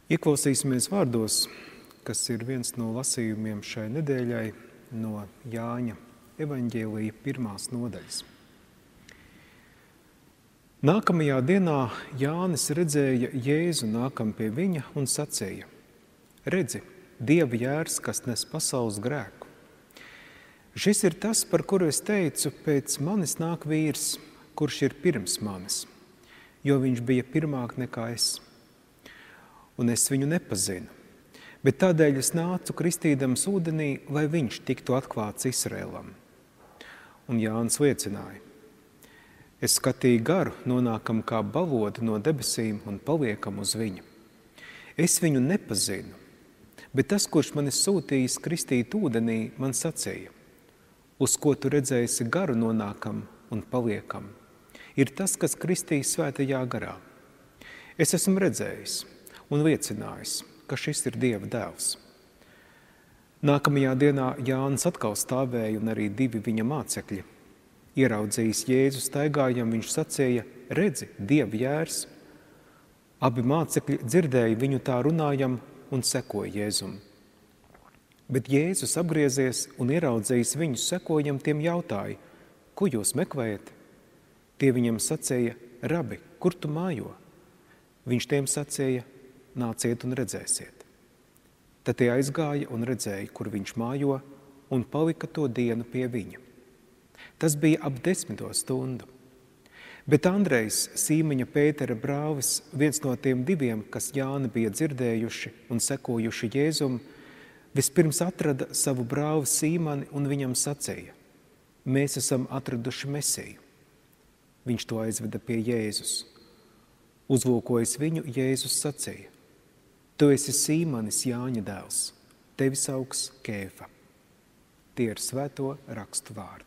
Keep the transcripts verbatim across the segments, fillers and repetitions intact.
Ieklausīsimies vārdos, kas ir viens no lasījumiem šai nedēļai no Jāņa evaņģēlija pirmās nodaļas. Nākamajā dienā Jānis redzēja Jēzu nākam pie viņa un sacēja: Redzi, Dieva jērs, kas nes pasaules grēku. Šis ir tas, par kuru es teicu, pēc manis nāk vīrs, kurš ir pirms manis, jo viņš bija pirmāk nekā es. Un es viņu nepazinu, bet tādēļ es nācu kristīdams ūdenī, lai viņš tiktu atklāts Izraēlam. Un Jānis liecināja: Es skatīju garu, nonākam kā balodi no debesīm un paliekam uz viņu. Es viņu nepazinu, bet tas, kurš mani sūtījis kristīt ūdenī, man sacīja: Uz ko tu redzēsi garu nonākam un paliekam, ir tas, kas kristīs svētajā garā. Es esmu redzējis un liecinājis, ka šis ir Dieva dēls. Nākamajā dienā Jānis atkal stāvēja un arī divi viņa mācekļi. Ieraudzījis Jēzu staigājam, viņš sacīja: Redzi, Dieva jērs. Abi mācekļi dzirdēja viņu tā runājam un sekoja Jēzum. Bet Jēzus apgriezies un ieraudzījis viņus sekojam, tiem jautāja: Ko jūs meklējat? Tie viņam sacīja: Rabi, kur tu mājo? Viņš tiem sacīja: Nāciet un redzēsiet. Tad tie aizgāja un redzēja, kur viņš mājo, un palika to dienu pie viņa. Tas bija ap desmito stundu. Bet Andrejs, Sīmeņa Pētera brālis, viens no tiem diviem, kas Jāni bija dzirdējuši un sekojuši Jēzum, vispirms atrada savu brāli Sīmani un viņam sacīja: Mēs esam atraduši Mesiju. Viņš to aizveda pie Jēzus. Uzlūkojis viņu, Jēzus sacīja: Tu esi Sīmanis, Jāņa dēls, tevi sauks Kēfa. Tie ir svēto rakstu vārdi.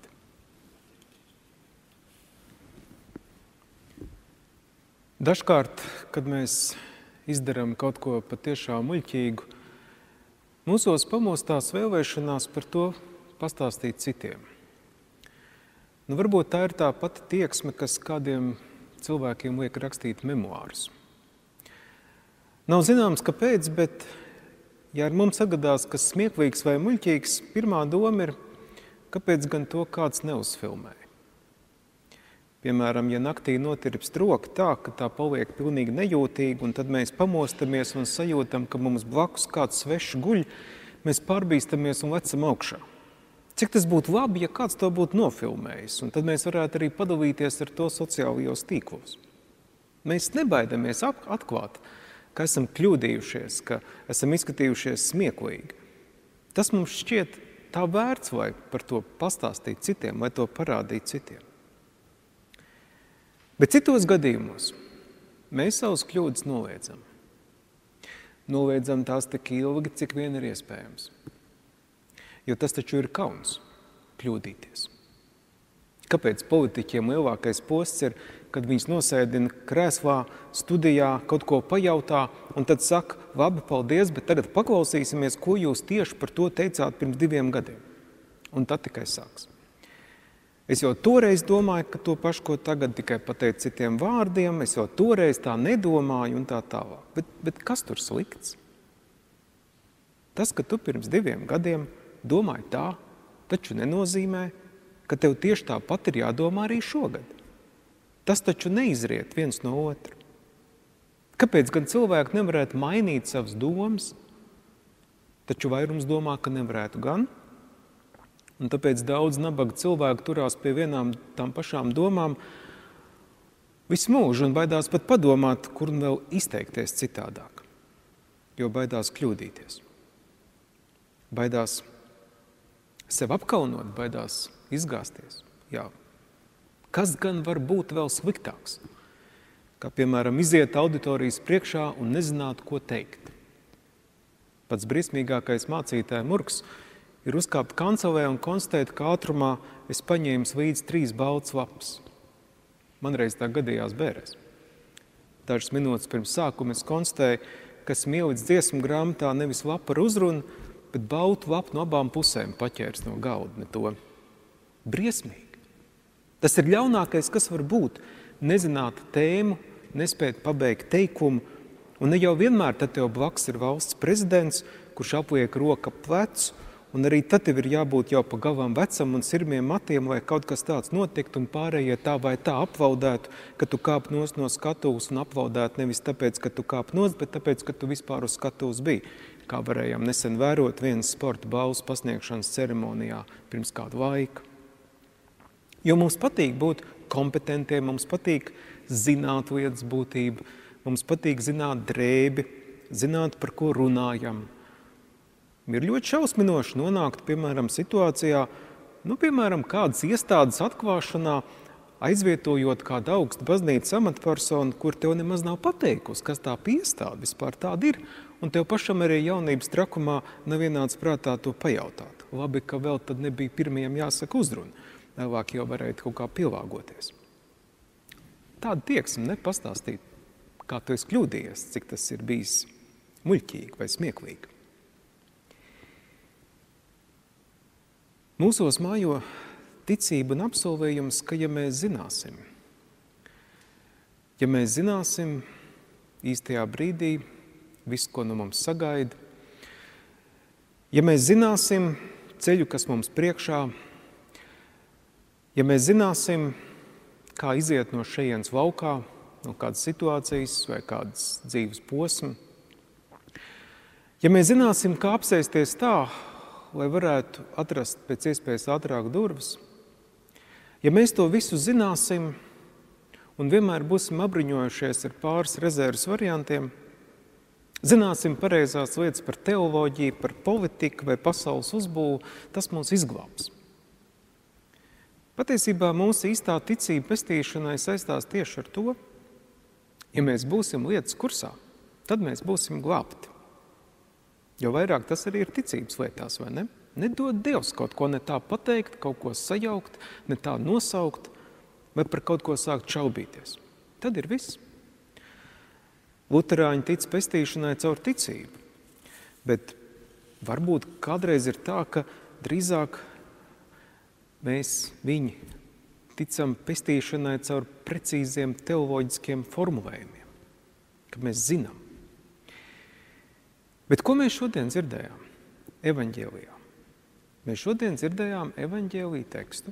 Dažkārt, kad mēs izdarām kaut ko patiešām muļķīgu, mūsos pamostās vēlēšanās par to pastāstīt citiem. Nu, varbūt tā ir tā pati tieksme, kas kādiem cilvēkiem liek rakstīt memoārus. Nav zināms, kāpēc, bet, ja ar mums sagadās kas smieklīgs vai muļķīgs, pirmā doma ir, kāpēc gan to kāds neuzfilmēja. Piemēram, ja naktī notirpst roka tā, ka tā paliek pilnīgi nejūtīga, un tad mēs pamostamies un sajūtam, ka mums blakus kāds svešs guļ, mēs pārbīstamies un lecam augšā. Cik tas būtu labi, ja kāds to būtu nofilmējis, un tad mēs varētu arī padalīties ar to sociālajos tīklos. Mēs nebaidamies atklāt, ka esam kļūdījušies, ka esam izskatījušies smieklīgi. Tas mums šķiet tā vērts, vai par to pastāstīt citiem, vai to parādīt citiem. Bet citos gadījumos mēs savus kļūdas noliedzam. Noliedzam tās tik ilgi, cik vien ir iespējams. Jo tas taču ir kauns kļūdīties. Kāpēc politiķiem lielākais posts ir, kad viņus nosēdina krēslā, studijā, kaut ko pajautā, un tad saka: Labi, paldies, bet tagad paklausīsimies, ko jūs tieši par to teicāt pirms diviem gadiem. Un tad tikai sāks. Es jau toreiz domāju, ka to pašu, ko tagad tikai pateicu citiem vārdiem, es jau toreiz tā nedomāju un tā tālāk. Bet, bet kas tur slikts? Tas, ka tu pirms diviem gadiem domāji tā, taču nenozīmē, ka tev tieši tāpat ir jādomā arī šogad. Tas taču neizriet viens no otra. Kāpēc gan cilvēki nevarētu mainīt savas domas? Taču vairums domā, ka nevarētu gan. Un tāpēc daudz nabaga cilvēku turās pie vienām tām pašām domām visu mūžu un baidās pat padomāt, kur un vēl izteikties citādāk. Jo baidās kļūdīties. Baidās sev apkaunot, baidās izgāzties. Jā. Kas gan var būt vēl sliktāks? Kā, piemēram, iziet auditorijas priekšā un nezināt, ko teikt. Pats briesmīgākais mācītāja murgs ir uzkāpt kancelē un konstatēt, ka ātrumā es paņēmu līdz trīs balts lapas. Man reiz tā gadījās Bērēs. Dažas minūtes pirms sākuma es konstatēju, ka esmu ielicis dziesmu grāmatā nevis lapu ar uzrunu, bet baltu lapu no abām pusēm paķērs no galda. Ne to. Briesmīgi. Tas ir ļaunākais, kas var būt. Nezināt tēmu, nespēt pabeigt teikumu Un ne jau vienmēr tad tev blakus ir valsts prezidents, kurš apliek roku ap plecu, un arī tad tev ir jābūt jau pa galvām vecam un sirmiem matiem, lai kaut kas tāds notiktu un pārējie tā vai tā aplaudētu, ka tu kāp nost no skatuves un aplaudētu nevis tāpēc, ka tu kāp nost, bet tāpēc, ka tu vispār uz skatuves biji. Kā varējām nesen vērot vienas sporta balvas pasniegšanas ceremonijā pirms kādu laiku. Jo mums patīk būt kompetentiem, mums patīk zināt lietas būtību, mums patīk zināt drēbi, zināt, par ko runājam. Ir ļoti šausminoši nonākt, piemēram, situācijā, nu, piemēram, kādas iestādes atklāšanā, aizvietojot kādu augstu baznīcas amatpersonu, kur tev nemaz nav pateikusi, kas tā iestāde vispār tāda ir, un tev pašam arī jaunības trakumā nav ienācis prātā to pajautāt. Labi, ka vēl tad nebija pirmajam jāsaka uzruna. Vēlāk jau varētu kaut kā pielāgoties. Tāda tieksme nepastāstīt, kā tu esi kļūdījies, cik tas ir bijis muļķīgi vai smieklīgi. Mūsos mājo ticība un apsolvējums, ka ja mēs zināsim, ja mēs zināsim īstajā brīdī visu, ko no mums sagaida, ja mēs zināsim ceļu, kas mums priekšā, ja mēs zināsim, kā iziet no šejienes laukā, no kādas situācijas vai kādas dzīves posma, ja mēs zināsim, kā apsēsties tā, lai varētu atrast pēc iespējas ātrāk durvis, ja mēs to visu zināsim un vienmēr būsim apbruņojušies ar pāris rezerves variantiem, zināsim pareizās lietas par teoloģiju, par politiku vai pasaules uzbūvu, tas mūs izglābs. Patiesībā mūsu īstā ticība pestīšanai saistās tieši ar to, ja mēs būsim lietas kursā, tad mēs būsim glābti. Jo vairāk tas arī ir ticības lietās, vai ne? Nedod Dievs kaut ko ne tā pateikt, kaut ko sajaukt, ne tā nosaukt, vai par kaut ko sākt šaubīties. Tad ir viss. Luterāņi tic pestīšanai caur ticību, bet varbūt kādreiz ir tā, ka drīzāk mēs viņi ticam pestīšanai caur precīziem teoloģiskiem formulējumiem, ka mēs zinām. Bet ko mēs šodien dzirdējām evaņģēlijā? Mēs šodien dzirdējām evaņģēlija tekstu,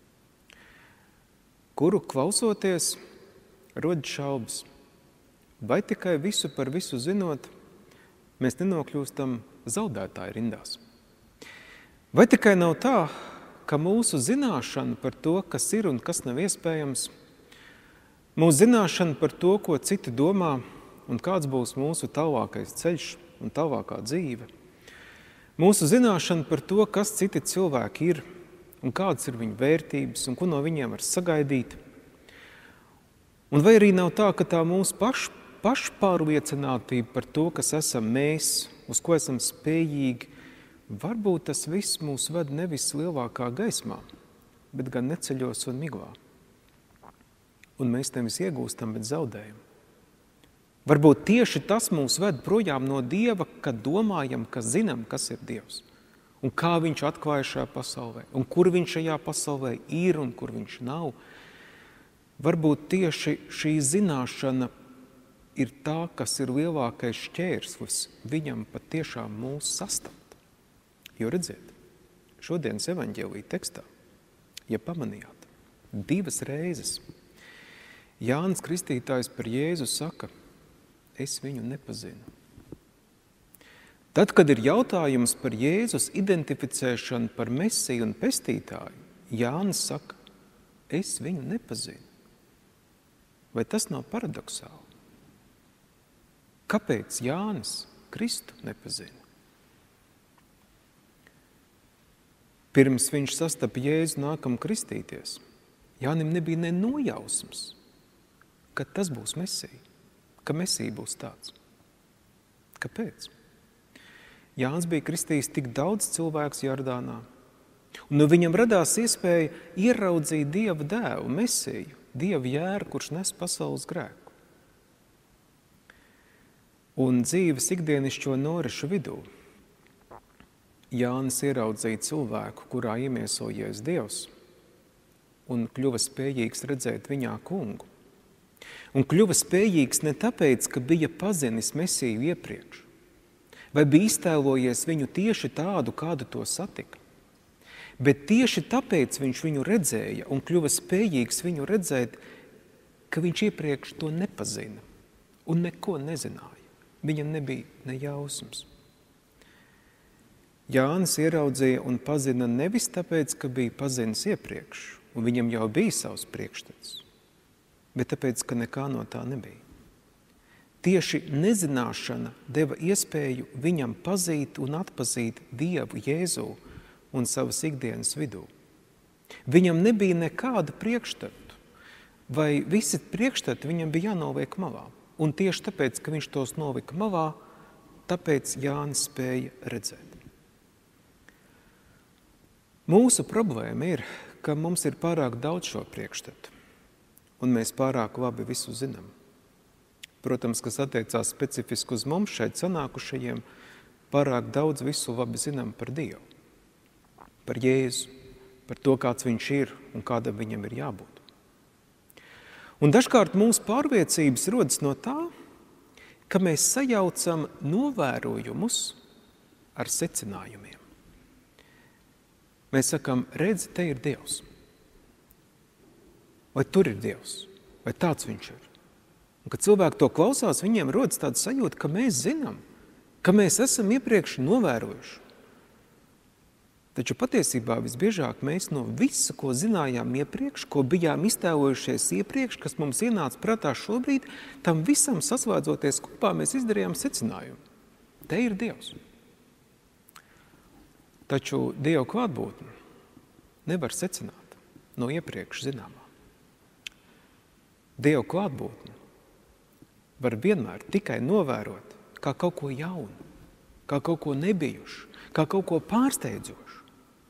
kuru klausoties rod šaubas. Vai tikai visu par visu zinot, mēs nenokļūstam zaudētāju rindās? Vai tikai nav tā, ka mūsu zināšana par to, kas ir un kas nav iespējams, mūsu zināšana par to, ko citi domā un kāds būs mūsu tālākais ceļš un tālākā dzīve, mūsu zināšana par to, kas citi cilvēki ir un kādas ir viņu vērtības un ko no viņiem var sagaidīt, un vai arī nav tā, ka tā mūsu paš, pašpārliecinātība par to, kas esam mēs, uz ko esam spējīgi, varbūt tas viss mūs ved nevis lielākā gaismā, bet gan neceļos un miglā. Un mēs nevis iegūstam, bet zaudējam. Varbūt tieši tas mūs ved projām no Dieva, kad domājam, ka zinām, kas ir Dievs. Un kā viņš atklāja šajā pasaulē, un kur viņš šajā pasaulē ir un kur viņš nav. Varbūt tieši šī zināšana ir tā, kas ir lielākais šķērslis viņam patiešām mūs sastapt. Jo redziet, šodienas evaņģēlija tekstā, ja pamanījāt, divas reizes Jānis Kristītājs par Jēzu saka, es viņu nepazinu. Tad, kad ir jautājums par Jēzus identificēšanu par Mesiju un pestītāju, Jānis saka, es viņu nepazinu. Vai tas nav paradoksāli? Kāpēc Jānis Kristu nepazina? Pirms viņš sastapa Jēzu nākam kristīties, Jānim nebija ne nojausmas, ka tas būs Mesija, ka Mesija būs tāds. Kāpēc? Jānis bija kristījis tik daudz cilvēks Jordānā, un no viņam radās iespēja ieraudzīt Dieva dēlu, Mesiju, Dieva jēru, kurš nes pasaules grēku. Un dzīves ikdienišķo norišu vidū Jānis ieraudzīja cilvēku, kurā iemiesojies Dievs, un kļuva spējīgs redzēt viņā kungu. Un kļuva spējīgs ne tāpēc, ka bija pazinis Mesiju iepriekš, vai bija iztēlojies viņu tieši tādu, kādu to satika, bet tieši tāpēc viņš viņu redzēja un kļuva spējīgs viņu redzēt, ka viņš iepriekš to nepazina un neko nezināja. Viņam nebija ne jausmas. Jānis ieraudzīja un pazina nevis tāpēc, ka bija pazinis iepriekš, un viņam jau bija savs priekšstats, bet tāpēc, ka nekā no tā nebija. Tieši nezināšana deva iespēju viņam pazīt un atpazīt Dievu Jēzu un savas ikdienas vidū. Viņam nebija nekāda priekšstatu, vai visi priekšstati viņam bija jānoviek malā. Un tieši tāpēc, ka viņš tos novika malā, tāpēc Jānis spēja redzēt. Mūsu problēma ir, ka mums ir pārāk daudz šo priekšstatu, un mēs pārāk labi visu zinām. Protams, kas attiecās specifiski uz mums šeit sanākušajiem, pārāk daudz visu labi zinām par Dievu, par Jēzu, par to, kāds viņš ir un kādam viņam ir jābūt. Un dažkārt mūsu pārliecības rodas no tā, ka mēs sajaucam novērojumus ar secinājumiem. Mēs sakam, redzi, te ir Dievs. Vai tur ir Dievs? Vai tāds viņš ir? Un, kad cilvēki to klausās, viņiem rodas tāda sajūta, ka mēs zinām, ka mēs esam iepriekš novērojuši. Taču patiesībā visbiežāk mēs no visa, ko zinājām iepriekš, ko bijām iztēlojušies iepriekš, kas mums ienāca prātā šobrīd, tam visam saslēdzoties kopā mēs izdarījām secinājumu. Te ir Dievs. Taču Dieva klātbūtni nevar secināt no iepriekš zināmā. Dieva klātbūtni var vienmēr tikai novērot kā kaut ko jaunu, kā kaut ko nebijušu, kā kaut ko pārsteidzošu.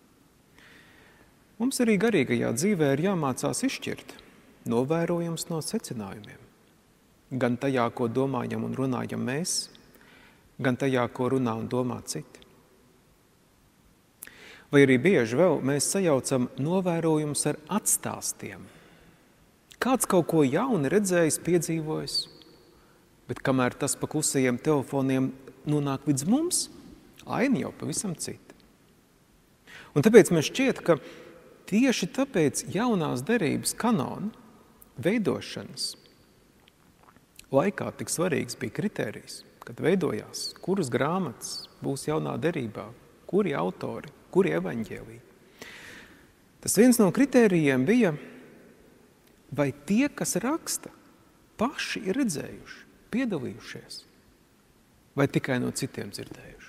Mums arī garīgajā dzīvē ir jāmācās izšķirt novērojums no secinājumiem. Gan tajā, ko domājam un runājam mēs, gan tajā, ko runā un domā citi. Vai arī bieži vēl mēs sajaucam novērojumus ar atstāstiem. Kāds kaut ko jauni redzējis, piedzīvojis, bet kamēr tas pa klusajiem telefoniem nonāk līdz mums, aina jau pavisam cita. Un tāpēc man šķiet, ka tieši tāpēc jaunās derības kanona veidošanas laikā tik svarīgs bija kritērijs, kad veidojās, kuras grāmatas būs jaunā derībā, kuri autori, kuri evaņģēliji. Tas viens no kritērijiem bija, vai tie, kas raksta, paši ir redzējuši, piedalījušies, vai tikai no citiem dzirdējuši.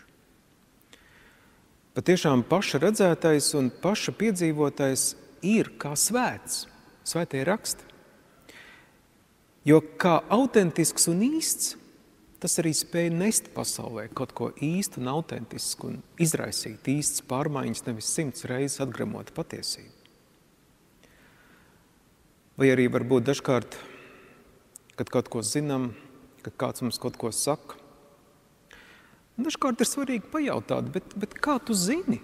Patiešām paša redzētais un paša piedzīvotais ir kā svēts, svētie raksti. Jo kā autentisks un īsts, tas arī spēja nest pasaulē kaut ko īstu un autentisku un izraisīt īsts pārmaiņas, nevis simts reizes atgremot patiesību. Vai arī varbūt dažkārt, kad kaut ko zinām, kad kāds mums kaut ko saka, dažkārt ir svarīgi pajautāt, bet, bet kā tu zini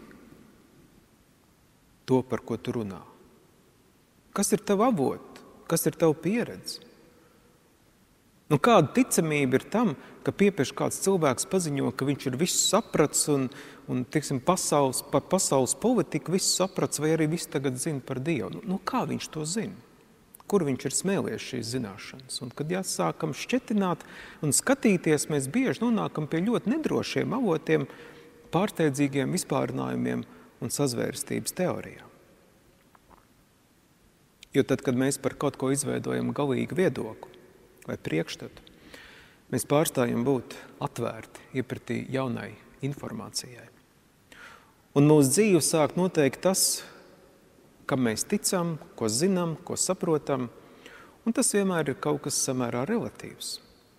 to, par ko tu runā? Kas ir tavu avotu? Kas ir tavu pieredze? Nu, kāda ticamība ir tam, ka piepieši kāds cilvēks paziņo, ka viņš ir visu saprats un, un tiksim, pasaules, par pasaules politiku visu saprats, vai arī visu tagad zina par Dievu? Nu, nu, kā viņš to zina? Kur viņš ir smēlies šīs zināšanas? Un, kad jāsākam šķetināt un skatīties, mēs bieži nonākam pie ļoti nedrošiem avotiem, pārsteidzīgiem vispārinājumiem un sazvērstības teorijām. Jo tad, kad mēs par kaut ko izveidojam galīgu viedokli vai priekšstatu, mēs pārstājam būt atvērti iepratī jaunai informācijai. Un mūsu dzīve sāk noteikt tas, kam mēs ticam, ko zinām, ko saprotam, un tas vienmēr ir kaut kas samērā relatīvs.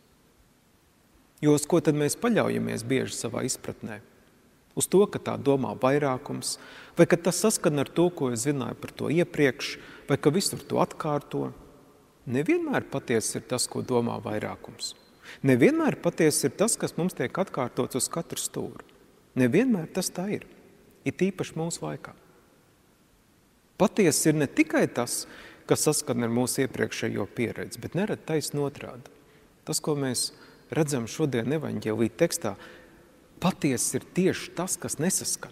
Jo uz ko tad mēs paļaujamies bieži savā izpratnē? Uz to, ka tā domā vairākums, vai ka tas saskan ar to, ko es zināju par to iepriekš, vai ka visur to atkārto. Nevienmēr patiesi ir tas, ko domā vairākums. Nevienmēr patiesi ir tas, kas mums tiek atkārtots uz katru stūru. Nevienmēr tas tā ir, it īpaši mūsu laikā. Patiesi ir ne tikai tas, kas saskan ar mūsu iepriekšējo pieredzi, bet nerad taisn otrādi. Tas, ko mēs redzam šodien evaņģēlija tekstā, patiesi ir tieši tas, kas nesaskan.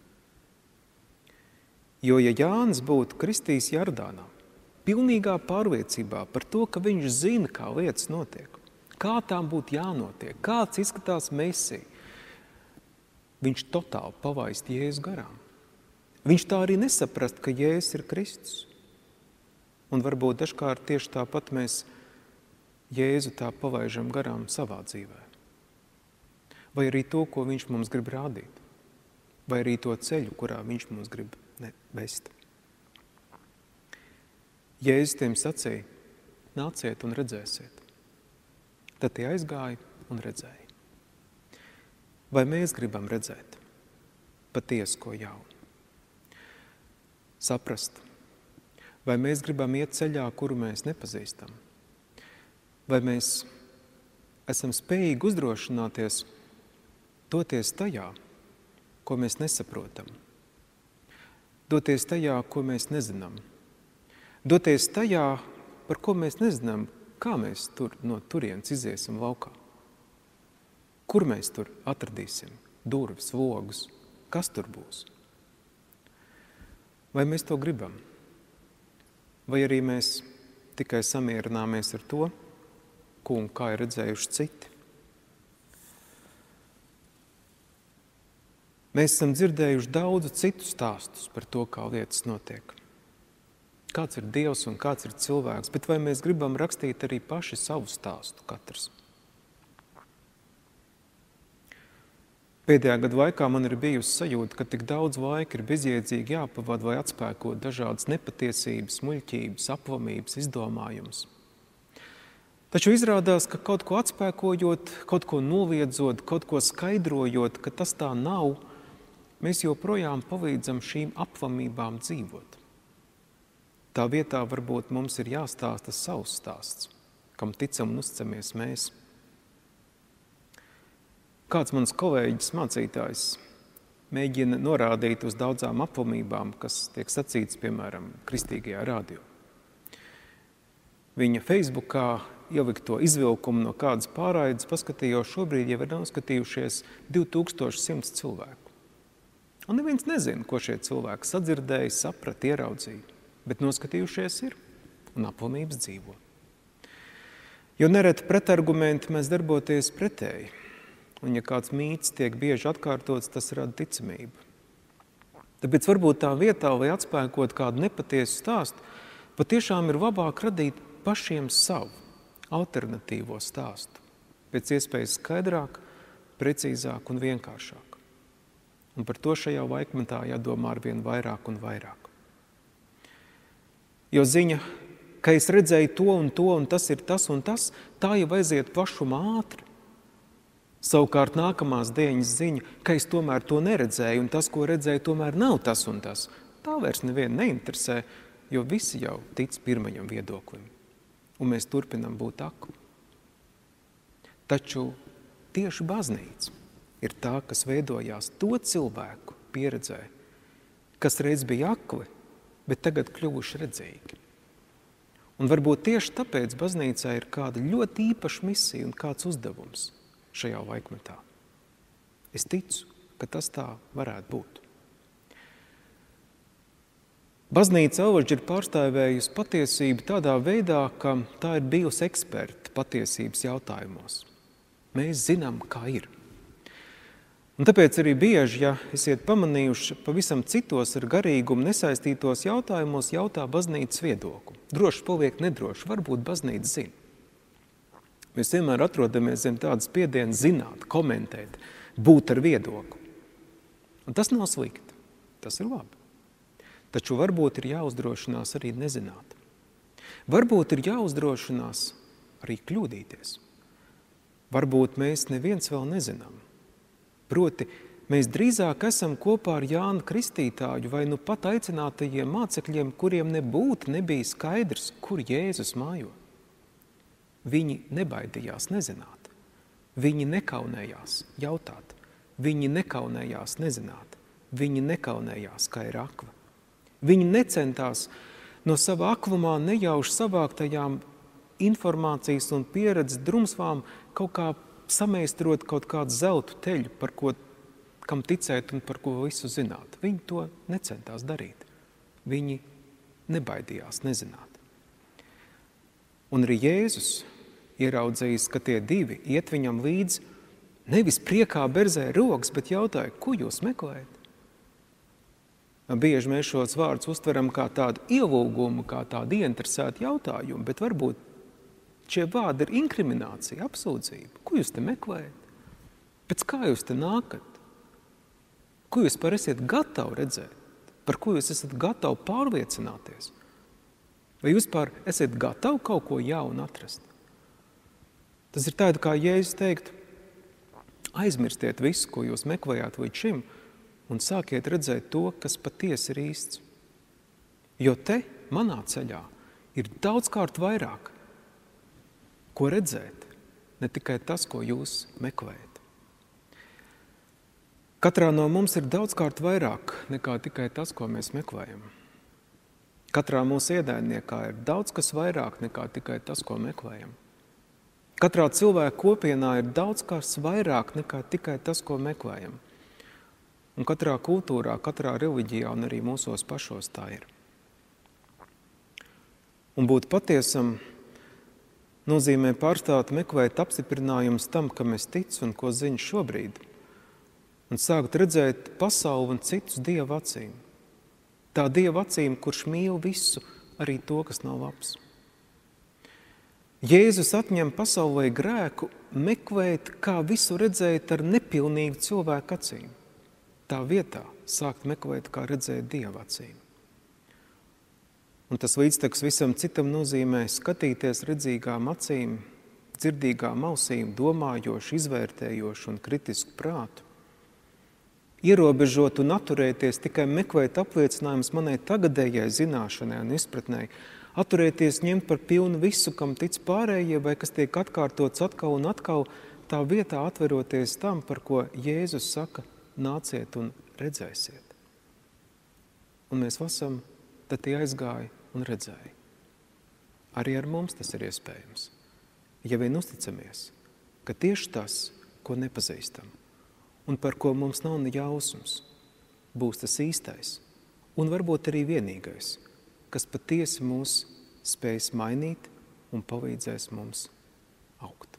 Jo, ja Jānis būtu kristījis Jardānā, pilnīgā pārliecībā par to, ka viņš zina, kā lietas notiek, kā tām būtu jānotiek, kāds izskatās Mesija, viņš totāli palaist Jēzu garām. Viņš tā arī nesaprast, ka Jēzus ir Kristus. Un varbūt dažkārt tieši tāpat mēs Jēzu tā palaižam garām savā dzīvē. Vai arī to, ko viņš mums grib rādīt. Vai arī to ceļu, kurā viņš mums grib vest. Jēzus tiem sacīja, nāciet un redzēsiet. Tad tie aizgāja un redzēja. Vai mēs gribam redzēt patiesu ko jaunu? Saprast, vai mēs gribam iet ceļā, kuru mēs nepazīstam? Vai mēs esam spējīgi uzdrošināties doties tajā, ko mēs nesaprotam? Doties tajā, ko mēs nezinām? Doties tajā, par ko mēs nezinām, kā mēs tur no turienes iziesim laukā? Kur mēs tur atradīsim durvis, logus? Kas tur būs? Vai mēs to gribam? Vai arī mēs tikai samierināmies ar to, ko un kā ir redzējuši citi? Mēs esam dzirdējuši daudzu citu stāstus par to, kā lietas notiek. Kāds ir Dievs un kāds ir cilvēks, bet vai mēs gribam rakstīt arī paši savu stāstu katrs? Pēdējā gadu laikā man ir bijusi sajūta, ka tik daudz laika ir bezjēdzīgi jāpavada, lai atspēkot dažādas nepatiesības, muļķības, aplamības, izdomājumus. Taču izrādās, ka kaut ko atspēkojot, kaut ko noliedzot, kaut ko skaidrojot, ka tas tā nav, mēs joprojām palīdzam šīm aplamībām dzīvot. Tā vietā varbūt mums ir jāstāsta savs stāsts, kam ticam un uzticamies mēs. Kāds mans kolēģis mācītājs mēģina norādīt uz daudzām aplamībām, kas tiek sacīts, piemēram, kristīgajā radio. Viņa Facebookā ielikto izvilkumu no kādas pārraides paskatījos, šobrīd jau ir noskatījušies divi tūkstoši simts cilvēku. Un neviens nezina, ko šie cilvēki sadzirdēja, saprat, ieraudzīja, bet noskatījušies ir un aplamības dzīvo. Jo nereti pretargumenti mēs darboties pretēji. Un ja kāds mīts tiek bieži atkārtots, tas rada ticamību. Tāpēc varbūt tā vietā, lai atspēkot kādu nepatiesu stāstu, patiešām ir labāk radīt pašiem savu alternatīvo stāstu. Pēc iespējas skaidrāk, precīzāk un vienkāršāk. Un par to šajā laikmetā jādomā arvien vairāk un vairāk. Jo ziņa, ka es redzēju to un to, un tas ir tas un tas, tā jau aiziet plašumā ātri. Savukārt nākamās dienas ziņa, ka es tomēr to neredzēju, un tas, ko redzēju, tomēr nav tas un tas. Tā vairs nevienu neinteresē, jo visi jau tic pirmajam viedoklim. Un mēs turpinam būt akli. Taču tieši baznīca ir tā, kas veidojās to cilvēku pieredzē, kas reiz bija akli, bet tagad kļuvuši redzīgi. Un varbūt tieši tāpēc baznīcā ir kāda ļoti īpaša misija un kāds uzdevums šajā laikmetā. Es ticu, ka tas tā varētu būt. Baznīca Alažģi ir pārstāvējusi patiesību tādā veidā, ka tā ir bijusi eksperta patiesības jautājumos. Mēs zinām, kā ir. Un tāpēc arī bieži, ja esiet pamanījuši pavisam citos ar garīgumu nesaistītos jautājumos, jautā baznīcas viedokli. Droši paliek nedroši, varbūt baznīca zina. Mēs vienmēr atrodamies zem tādas spiedienas zināt, komentēt, būt ar viedokli. Un tas nav slikti, tas ir labi. Taču varbūt ir jāuzdrošinās arī nezināt. Varbūt ir jāuzdrošinās arī kļūdīties. Varbūt mēs neviens vēl nezinām. Proti, mēs drīzāk esam kopā ar Jānu Kristītāju vai nu pat aicinātajiem mācekļiem, kuriem nebūtu nebija skaidrs, kur Jēzus mājo. Viņi nebaidījās nezināt. Viņi nekaunējās jautāt. Viņi nekaunējās nezināt. Viņi nekaunējās, kā ir akva. Viņi necentās no sava akvumā nejauši savāktajām informācijas un pieredzes drumsvām kaut kā sameistrot kaut kādu zeltu teļu, par ko, kam ticēt un par ko visu zināt. Viņi to necentās darīt. Viņi nebaidījās nezināt. Un arī Jēzus ieraudzījis, ka tie divi iet viņam līdzi, nevis priekā berzē rokas, bet jautāja, ko jūs meklējat? Bieži mēs šos vārdus uztveram kā tādu ielūgumu, kā tādu ieinteresētu jautājumu, bet varbūt šie vārdi ir inkriminācija, apsūdzība. Ko jūs te meklējat? Pēc kā jūs te nākat? Ko jūs par esiet gatavi redzēt? Par ko jūs esat gatavi pārliecināties? Vai jūs par esat gatavi kaut ko jaunu atrast? Tas ir tāda, kā Jēzus teikt, aizmirstiet visu, ko jūs meklējāt līdz šim, un sākiet redzēt to, kas patiesi ir īsts. Jo te, manā ceļā, ir daudzkārt vairāk, ko redzēt, ne tikai tas, ko jūs meklējat. Katrā no mums ir daudzkārt vairāk nekā tikai tas, ko mēs meklējam. Katrā mūsu ienaidniekā ir daudz kas vairāk nekā tikai tas, ko meklējam. Katrā cilvēka kopienā ir daudz kas vairāk nekā tikai tas, ko meklējam. Un katrā kultūrā, katrā reliģijā un arī mūsos pašos tā ir. Un būt patiesam nozīmē pārstāt meklēt apstiprinājumus tam, kam es ticu un ko zinu šobrīd. Un sākt redzēt pasauli un citus Dieva acīm. Tā Dieva acīm, kurš mīl visu, arī to, kas nav labs. Jēzus atņem pasaulē grēku meklēt, kā visu redzēt ar nepilnīgu cilvēku acīm. Tā vietā sākt meklēt, kā redzēt Dieva acīm. Un tas līdztekus visam citam nozīmē skatīties redzīgām acīm, dzirdīgām ausīm, domājoši, izvērtējoši un kritisku prātu. Ierobežot un atturēties tikai meklēt apliecinājumus manai tagadējai zināšanai un izpratnei, atturēties ņemt par pilnu visu, kam tic pārējie, vai kas tiek atkārtots atkal un atkal, tā vietā atveroties tam, par ko Jēzus saka, nāciet un redzēsiet. Un mēs lasām, tad tie aizgāja un redzēja. Arī ar mums tas ir iespējams. Ja vien uzticamies, ka tieši tas, ko nepazīstam, un par ko mums nav ne jausmas, būs tas īstais, un varbūt arī vienīgais, kas patiesi mūs spējas mainīt un palīdzēs mums augt.